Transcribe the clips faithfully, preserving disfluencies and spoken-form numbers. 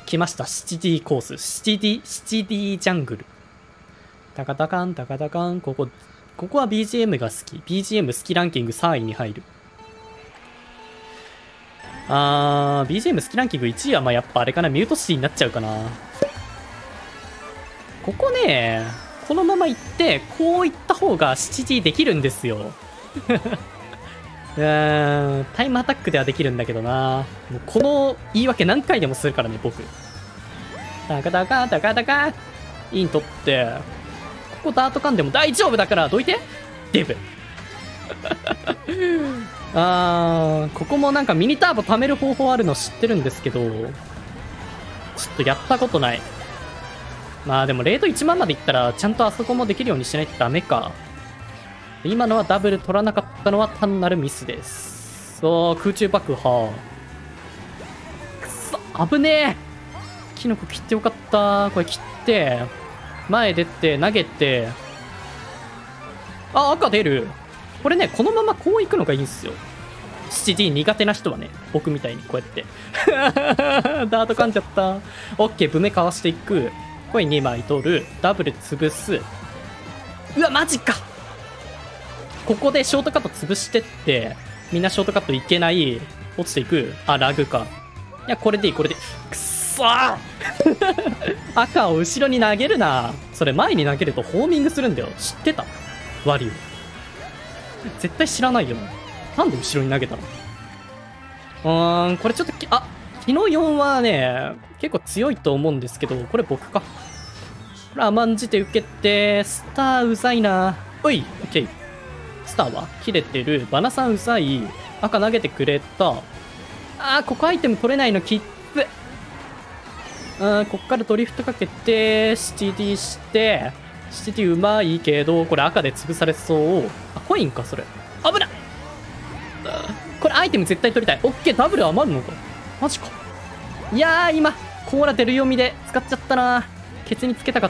来ました。シティコース。シティ、シティジャングル。タカタカン、タカタカン。ここ、ここは ビージーエム が好き。ビージーエム 好きランキングさんいに入る。あー、ビージーエム 好きランキングいちいはまあやっぱあれかな。ミュートシティになっちゃうかな。ここね、このまま行って、こう行った方がシティできるんですよ。うーん、タイムアタックではできるんだけどな。もうこの言い訳何回でもするからね、僕。タカタカタカタカイン取って、ここダートカンでも大丈夫だからどいてデブ。あー、ここもなんかミニターボ貯める方法あるの知ってるんですけど、ちょっとやったことない。まあでもレートいちまんまでいったらちゃんとあそこもできるようにしないとダメか。今のはダブル取らなかったのは単なるミスです。そう、空中爆破。くそ、危ねえ。キノコ切ってよかった。これ切って、前出て、投げて。あ、赤出る。これね、このままこう行くのがいいんですよ。シティ苦手な人はね、僕みたいにこうやって。ダート噛んじゃった。オッケー、ブメかわしていく。コインにまい取る。ダブル潰す。うわ、マジか。ここでショートカット潰してって、みんなショートカットいけない。落ちていく。あ、ラグか。いや、これでいい、これでいい。くっそー赤を後ろに投げるな。それ前に投げるとホーミングするんだよ。知ってた？ワリオ。絶対知らないよ。なんで後ろに投げたの？うーん、これちょっとき、あ、日のよんはね、結構強いと思うんですけど、これ僕か。これ甘んじて受けて、スターうざいな。おい、オッケー。スターは切れてる。バナさんうざい。赤投げてくれた。あー、ここアイテム取れないのきっつ。うん、こっからドリフトかけて、シティティして、シティティうまいけど、これ赤で潰されそう。あ、コインか、それ。危ない。これアイテム絶対取りたい。オッケー、ダブル余るのか。マジか。いやー、今、コーラ出る読みで使っちゃったな。ケツにつけたかった。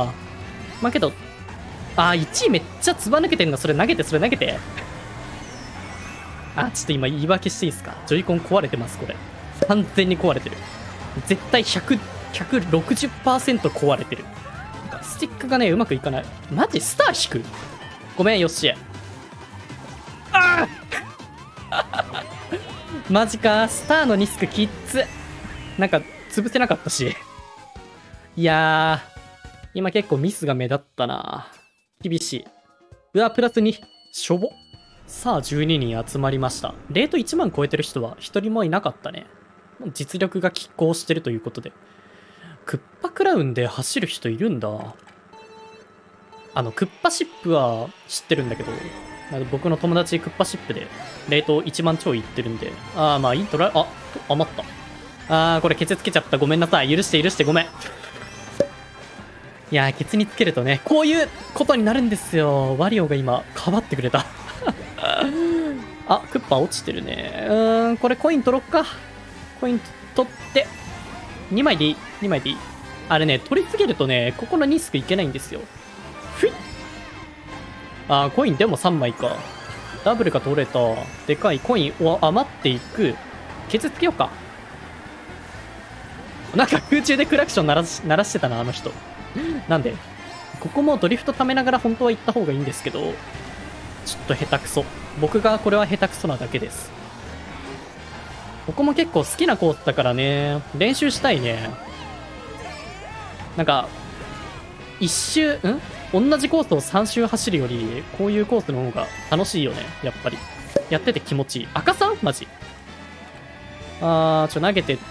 まあけど、あー、いちいめっちゃつば抜けてんの。それ投げて、それ投げて。あ、ちょっと今言い訳していいですか？ジョイコン壊れてます、これ。完全に壊れてる。絶対ひゃく、ひゃくろくじゅっパーセント 壊れてる。なんかスティックがね、うまくいかない。マジスター引く？ごめん、よっしー。ああマジか、スターのニスクきっつ。なんか、潰せなかったし。いやー、今結構ミスが目立ったな。厳しい。うわ、プラスに。しょぼ。さあ、じゅうににん集まりました。レートいちまん超えてる人はひとりもいなかったね。実力が拮抗してるということで。クッパクラウンで走る人いるんだ。あの、クッパシップは知ってるんだけど、僕の友達クッパシップで、レートいちまんちょいいってるんで、あーまあいいトライ、あ、余った。あー、これケツつけちゃった。ごめんなさい。許して許してごめん。いやー、ケツにつけるとね、こういうことになるんですよ。ワリオが今、かばってくれた。あ、クッパ落ちてるね。うーん、これコイン取ろっか。コイン取って、にまいでいい。にまいでいい。あれね、取りすぎるとね、ここのニスクいけないんですよ。ふいっ。あー、コインでもさんまいか。ダブルが取れた。でかいコインを余っていく。ケツつけようか。なんか空中でクラクション鳴らし、鳴らしてたな、あの人。なんで、ここもドリフト貯めながら本当は行った方がいいんですけど、ちょっと下手くそ。僕がこれは下手くそなだけです。ここも結構好きなコースだからね、練習したいね。なんか、一周、ん同じコースをさん周走るより、こういうコースの方が楽しいよね、やっぱり。やってて気持ちいい。赤さんマジ。あー、ちょ、投げてって、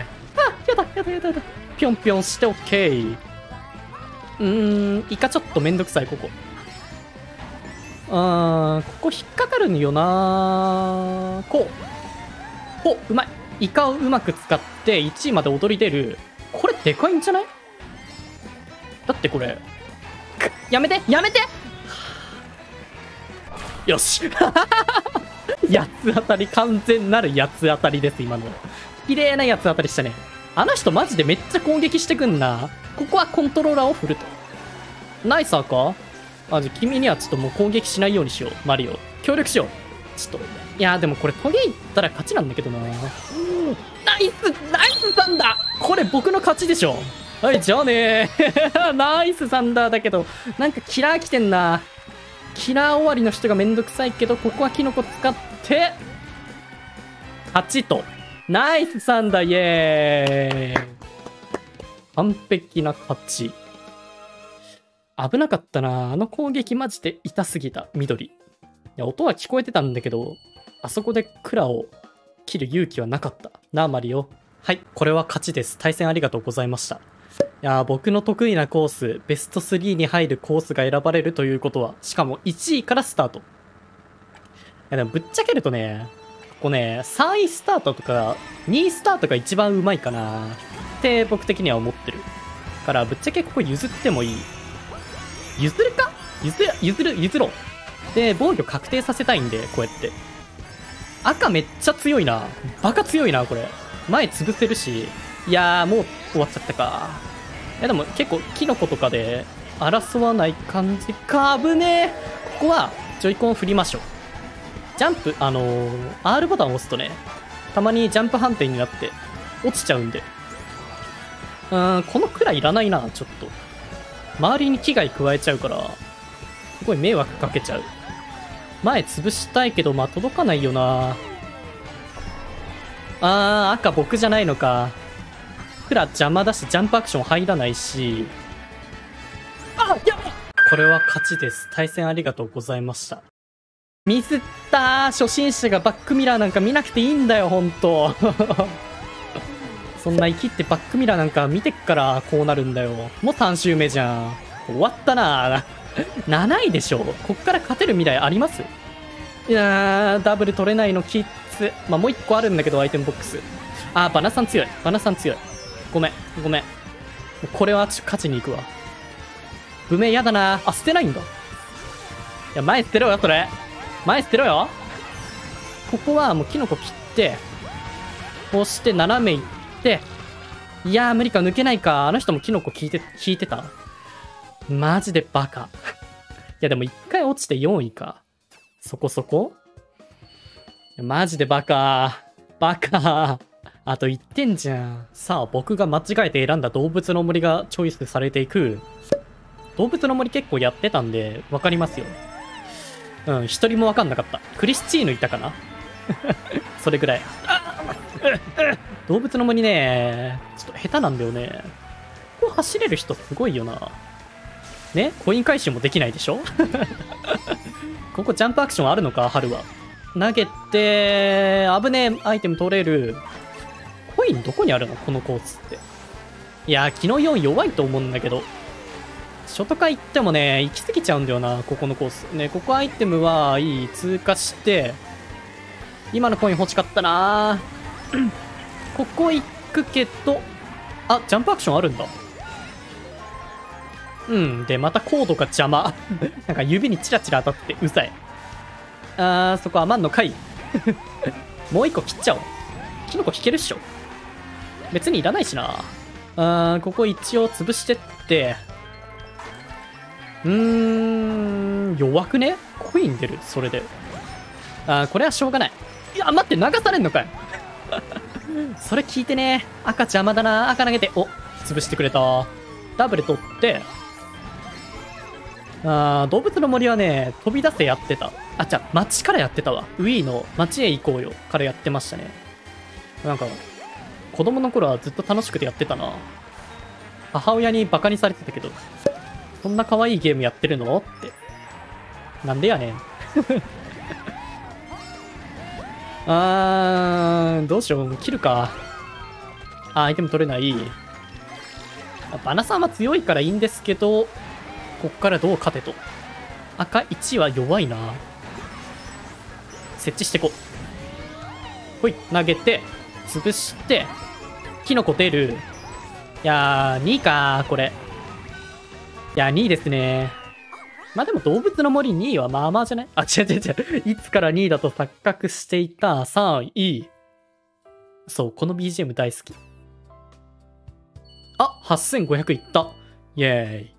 あ、やだ、やだ、やだ、やだ。ぴょんぴょんしてオッケー。うーん、イカちょっとめんどくさい、ここ。あー、ここ引っかかるんよなー。こう。ほ、うまい。イカをうまく使っていちいまで踊り出る。これでかいんじゃない？だってこれ。やめてやめてよし八つ当たり、完全なる八つ当たりです、今の。綺麗な八つ当たりしたね。あの人マジでめっちゃ攻撃してくんな。ここはコントローラーを振ると。ナイサーか？あ、じゃあ君にはちょっともう攻撃しないようにしよう。マリオ。協力しよう。 ちと。いやーでもこれトゲいったら勝ちなんだけどな。ナイスナイスサンダー、これ僕の勝ちでしょ。はい、じゃあねー。ナイスサンダーだけど、なんかキラー来てんな。キラー終わりの人がめんどくさいけど、ここはキノコ使って、勝ちと。ナイスサンダー、イエーイ。完璧な勝ち。危なかったな。あの攻撃マジで痛すぎた。緑。いや、音は聞こえてたんだけど、あそこでクラを切る勇気はなかった。なあ、マリオ。はい、これは勝ちです。対戦ありがとうございました。いやー、僕の得意なコース、ベストスリーに入るコースが選ばれるということは、しかもいちいからスタート。いや、でもぶっちゃけるとね、ここね、さんいスタートとか、にいスタートが一番うまいかなって僕的には思ってる。から、ぶっちゃけここ譲ってもいい。譲るか譲る、譲る、譲ろう。で、防御確定させたいんで、こうやって。赤めっちゃ強いな。バカ強いな、これ。前潰せるし。いやー、もう終わっちゃったか。いや、でも結構、キノコとかで争わない感じか。危ねえ。ここは、ジョイコンを振りましょう。ジャンプ、あのー、アール ボタンを押すとね、たまにジャンプ判定になって、落ちちゃうんで。うーん、このくらいいらないな、ちょっと。周りに危害加えちゃうから、すごい迷惑かけちゃう。前潰したいけど、まあ届かないよな。あー、赤僕じゃないのか。クラ邪魔だし、ジャンプアクション入らないし。あ、やばい。これは勝ちです。対戦ありがとうございました。ミスったー。初心者がバックミラーなんか見なくていいんだよ、ほんと。そんな生きってバックミラーなんか見てっからこうなるんだよ。もうさん周目じゃん。終わったな。なないでしょ。こっから勝てる未来あります？いやー、ダブル取れないのきっつ。まあ、もう一個あるんだけど、アイテムボックス。あー、バナさん強い。バナさん強い。ごめん、ごめん。これは勝ちに行くわ。武名やだな。あ、捨てないんだ。いや、前捨てろよ、それ。前捨てろよ。ここはもうキノコ切って、こうして斜め行って、いやー、無理か、抜けないか。あの人もキノコ引いて、引いてた。マジでバカ。いや、でも一回落ちてよんいか。そこそこいやマジでバカ。バカ。あといってんじゃん。さあ、僕が間違えて選んだ動物の森がチョイスされていく。動物の森結構やってたんで、わかりますよ。うん、一人もわかんなかった。クリスチーヌいたかなそれぐらい。動物の森ね、ちょっと下手なんだよね。ここ走れる人すごいよな。ね、コイン回収もできないでしょここジャンプアクションあるのか、春は。投げて、危ねえ、アイテム取れる。コインどこにあるのこのコースって。いやー、昨日よん弱いと思うんだけど。初とか行ってもね、行き過ぎちゃうんだよな、ここのコース。ね、ここアイテムはいい、通過して、今のコイン欲しかったなここ行くけど、あ、ジャンプアクションあるんだ。うん。で、またコードが邪魔。なんか指にチラチラ当たってうざい。あー、そこ余んのかい。もう一個切っちゃおう。キノコ引けるっしょ。別にいらないしな。あー、ここ一応潰してって。うーん、弱くね？コイン出るそれで。あー、これはしょうがない。いや、待って、流されんのかい。それ聞いてね。赤邪魔だな。赤投げて。お、潰してくれた。ダブル取って。あー、動物の森はね、飛び出せやってた。あ、じゃあ、街からやってたわ。ウィーの街へ行こうよからやってましたね。なんか、子供の頃はずっと楽しくてやってたな。母親にバカにされてたけど、そんな可愛いゲームやってるのって。なんでやねん。あー、どうしよう。切るか。あ、アイテム取れない。バナさんは強いからいいんですけど、こっからどう勝てと。赤いちは弱いな。設置してこ。ほい、投げて、潰して、キノコ出る。いやー、にいかー、これ。いや、にいですね。まあでも動物の森にいはまあまあじゃない？あ、違う違う違う。いつからにいだと錯覚していたさんい。そう、この ビージーエム 大好き。あ、はっせんごひゃくいった。イェーイ。